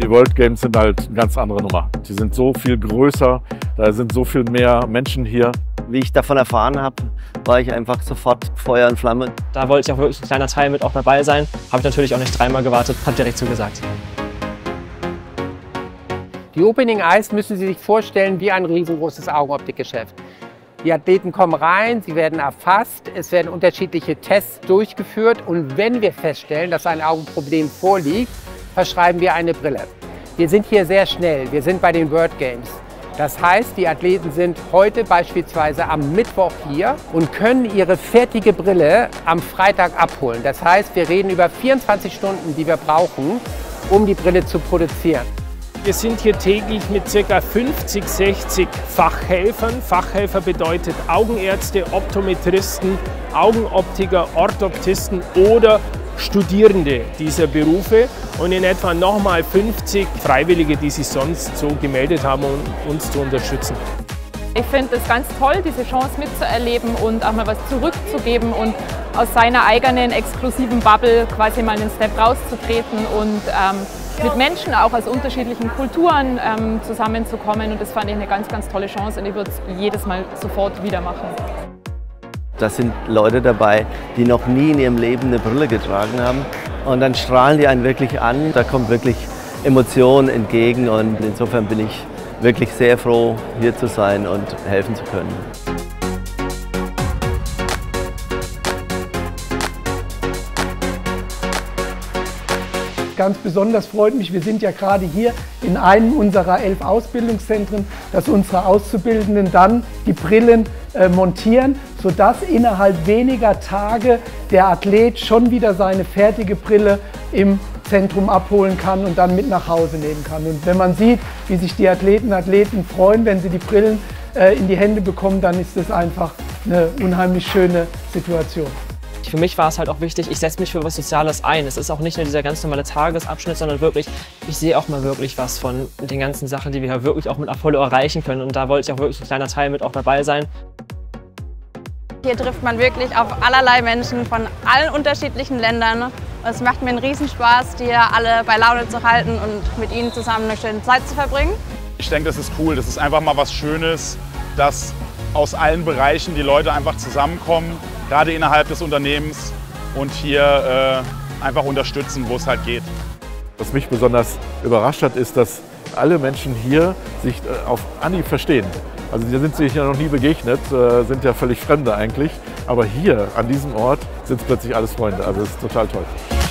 Die World Games sind halt eine ganz andere Nummer. Die sind so viel größer, da sind so viel mehr Menschen hier. Wie ich davon erfahren habe, war ich einfach sofort Feuer und Flamme. Da wollte ich auch wirklich ein kleiner Teil mit auch dabei sein. Habe ich natürlich auch nicht dreimal gewartet, habe direkt zugesagt. Die Opening Eyes müssen Sie sich vorstellen wie ein riesengroßes Augenoptikgeschäft. Die Athleten kommen rein, sie werden erfasst, es werden unterschiedliche Tests durchgeführt und wenn wir feststellen, dass ein Augenproblem vorliegt, verschreiben wir eine Brille. Wir sind hier sehr schnell, wir sind bei den World Games. Das heißt, die Athleten sind heute beispielsweise am Mittwoch hier und können ihre fertige Brille am Freitag abholen. Das heißt, wir reden über 24 Stunden, die wir brauchen, um die Brille zu produzieren. Wir sind hier täglich mit ca. 50, 60 Fachhelfern. Fachhelfer bedeutet Augenärzte, Optometristen, Augenoptiker, Orthoptisten oder Studierende dieser Berufe und in etwa nochmal 50 Freiwillige, die sich sonst so gemeldet haben, um uns zu unterstützen. Ich finde es ganz toll, diese Chance mitzuerleben und auch mal was zurückzugeben und aus seiner eigenen exklusiven Bubble quasi mal einen Step rauszutreten und mit Menschen auch aus unterschiedlichen Kulturen zusammenzukommen. Und das fand ich eine ganz, ganz tolle Chance und ich würde es jedes Mal sofort wieder machen. Da sind Leute dabei, die noch nie in ihrem Leben eine Brille getragen haben. Und dann strahlen die einen wirklich an. Da kommt wirklich Emotion entgegen und insofern bin ich wirklich sehr froh, hier zu sein und helfen zu können. Ganz besonders freut mich, wir sind ja gerade hier in einem unserer 11 Ausbildungszentren, dass unsere Auszubildenden dann die Brillen montieren, sodass innerhalb weniger Tage der Athlet schon wieder seine fertige Brille im Zentrum abholen kann und dann mit nach Hause nehmen kann. Und wenn man sieht, wie sich die Athleten freuen, wenn sie die Brillen in die Hände bekommen, dann ist das einfach eine unheimlich schöne Situation. Für mich war es halt auch wichtig, ich setze mich für was Soziales ein. Es ist auch nicht nur dieser ganz normale Tagesabschnitt, sondern wirklich, ich sehe auch mal wirklich was von den ganzen Sachen, die wir ja wirklich auch mit Apollo erreichen können. Und da wollte ich auch wirklich ein kleiner Teil mit auch dabei sein. Hier trifft man wirklich auf allerlei Menschen von allen unterschiedlichen Ländern. Es macht mir einen Riesenspaß, die hier alle bei Laune zu halten und mit ihnen zusammen eine schöne Zeit zu verbringen. Ich denke, das ist cool. Das ist einfach mal was Schönes, dass aus allen Bereichen die Leute einfach zusammenkommen, gerade innerhalb des Unternehmens und hier einfach unterstützen, wo es halt geht. Was mich besonders überrascht hat, ist, dass alle Menschen hier sich auf Anhieb verstehen. Also die sind sich ja noch nie begegnet, sind ja völlig Fremde eigentlich. Aber hier, an diesem Ort, sind es plötzlich alles Freunde. Also das ist total toll.